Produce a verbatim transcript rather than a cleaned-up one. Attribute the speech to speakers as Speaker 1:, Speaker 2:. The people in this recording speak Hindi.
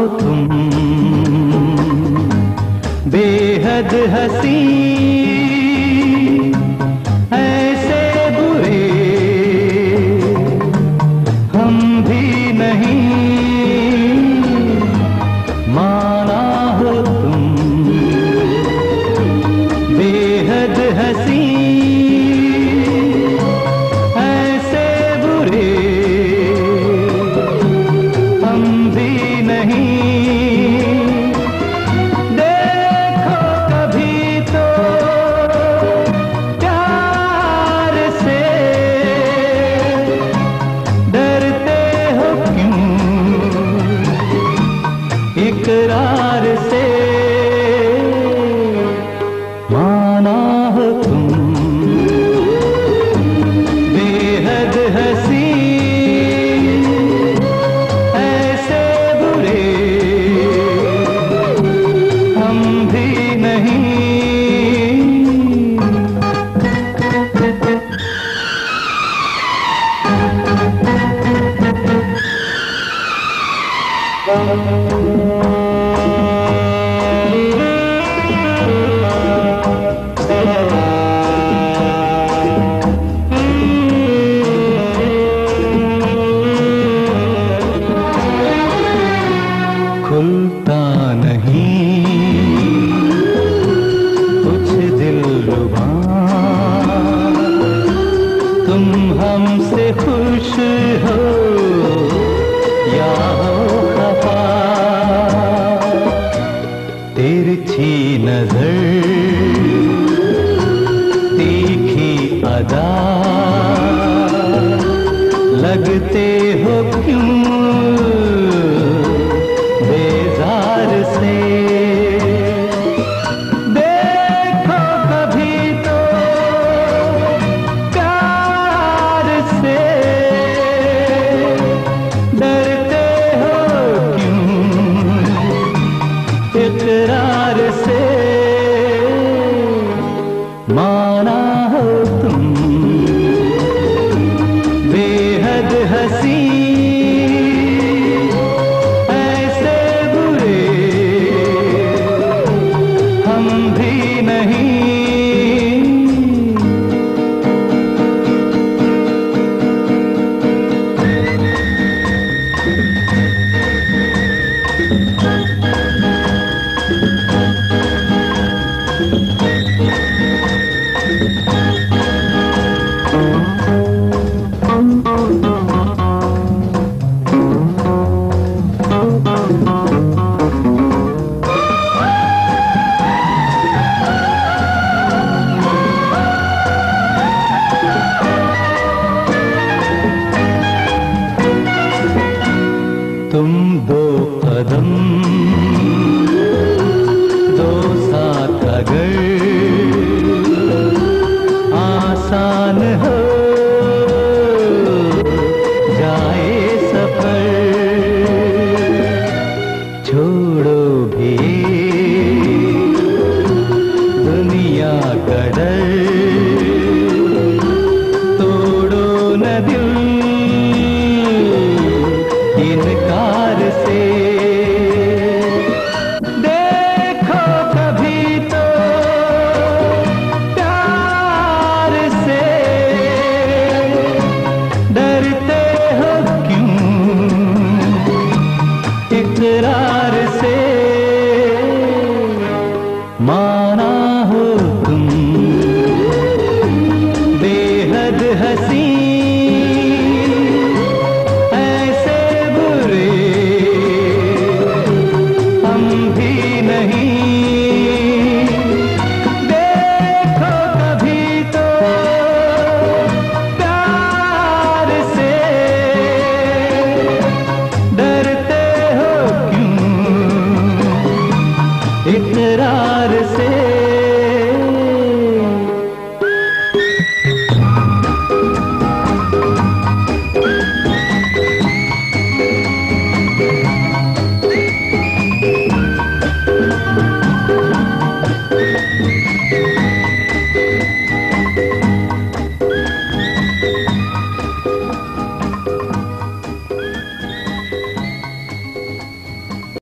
Speaker 1: तुम बेहद हंसी, ऐसे बुरे हम भी नहीं, माना हो तुम बेहद हंसी, ऐसे बुरे हम भी नहीं। देखो कभी तो प्यार से, डरते हो क्यों इकरार से, माना हो तुम बेहद हंसी, ऐसे बुरे हम भी नहीं। खुलता नहीं कुछ दिलरुबा, तुम हमसे खुश हो या हो खफा, तिरछी नजर तीखी अदा, लगते हो क्यों बेजार से। देखो कभी तो प्यार से, डरते हो क्यों इकरार से, माना हो तुम बेहद हंसी, ऐसे बुरे हम भी नहीं। तुम दो कदम दो साथ अगर आसान हो जाए सफर, छोड़ो भी दुनिया का डर, तोड़ो न दिल इनकार से। देखो कभी तो प्यार से, डरते हो क्यों इकरार से, माना